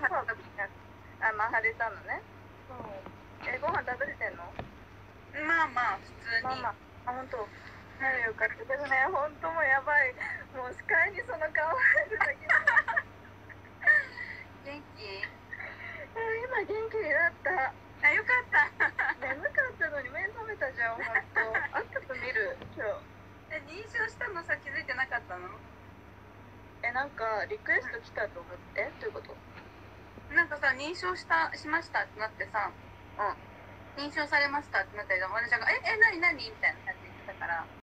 ご飯食べてない。あ、まあ晴れたのね。 そう。 ご飯食べれてんの？ まあまあ普通に。 まあまあ、本当。ならよかったけどね、本当もうやばい。もう視界にその顔入るだけで。 元気？ 今元気になった。 あ、よかった。 眠かったのに目覚めたじゃん、本当。あったと見る、今日。 認証したのさ、気づいてなかったの？ なんかリクエスト来たと思って、どういうこと？ なんかさ、認証しましたってなってさ、認証されましたってなったけど、マネージャーが、何みたいな感じで言ってたから、